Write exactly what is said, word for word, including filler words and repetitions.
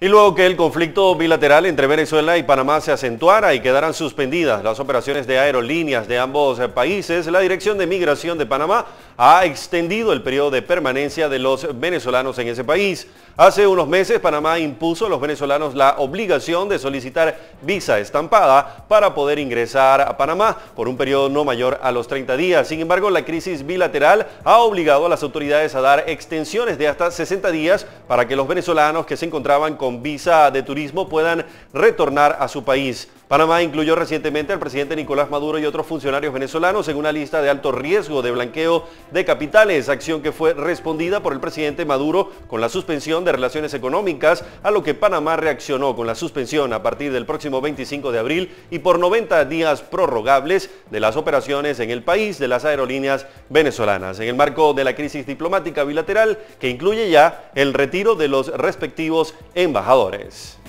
Y luego que el conflicto bilateral entre Venezuela y Panamá se acentuara y quedaran suspendidas las operaciones de aerolíneas de ambos países, la Dirección de Migración de Panamá ha extendido el periodo de permanencia de los venezolanos en ese país. Hace unos meses Panamá impuso a los venezolanos la obligación de solicitar visa estampada para poder ingresar a Panamá por un periodo no mayor a los treinta días. Sin embargo, la crisis bilateral ha obligado a las autoridades a dar extensiones de hasta sesenta días para que los venezolanos que se encontraban con visa de turismo puedan retornar a su país. Panamá incluyó recientemente al presidente Nicolás Maduro y otros funcionarios venezolanos en una lista de alto riesgo de blanqueo de capitales, acción que fue respondida por el presidente Maduro con la suspensión de relaciones económicas, a lo que Panamá reaccionó con la suspensión a partir del próximo veinticinco de abril y por noventa días prorrogables de las operaciones en el país de las aerolíneas venezolanas, en el marco de la crisis diplomática bilateral que incluye ya el retiro de los respectivos embajadores.